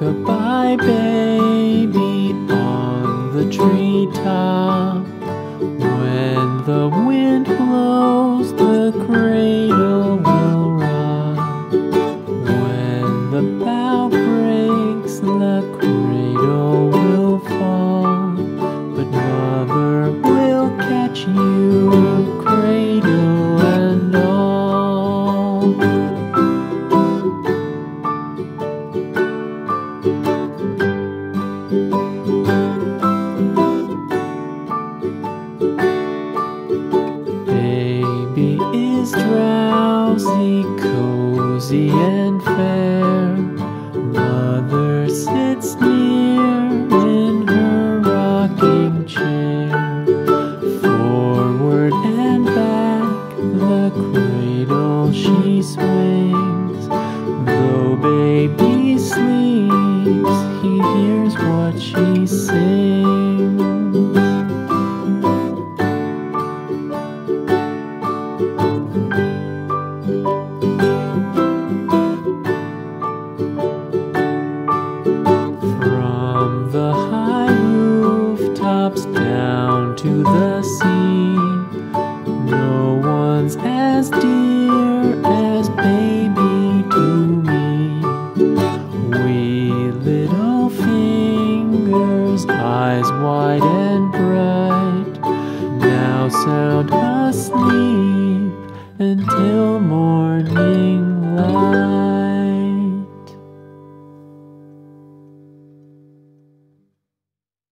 Rock-a-bye baby on the treetop. When the wind blows, the cradle will rock. When the bough breaks, the cradle will fall. But mother will catch you, cradle and all. Baby is drowsy, cozy and fair. Mother sits near in her rocking chair. Forward and back, the cradle she swings. Though baby sleeps, he hears what she sings. From the high rooftops down to the sea, no one's as dear as baby to me. Wee little fingers, eyes wide and bright, now sound asleep until